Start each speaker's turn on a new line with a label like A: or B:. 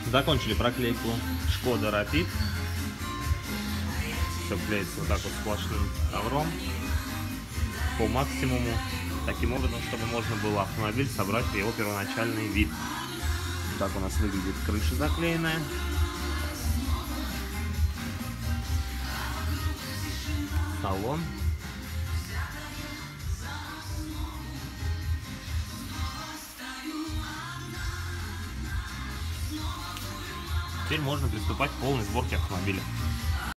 A: Закончили проклейку Шкода Rapid. Все клеится вот так вот сплошным ковром по максимуму, таким образом, чтобы можно было автомобиль собрать в его первоначальный вид. Так у нас выглядит крыша заклеенная. Салон. Теперь можно приступать к полной сборке автомобиля.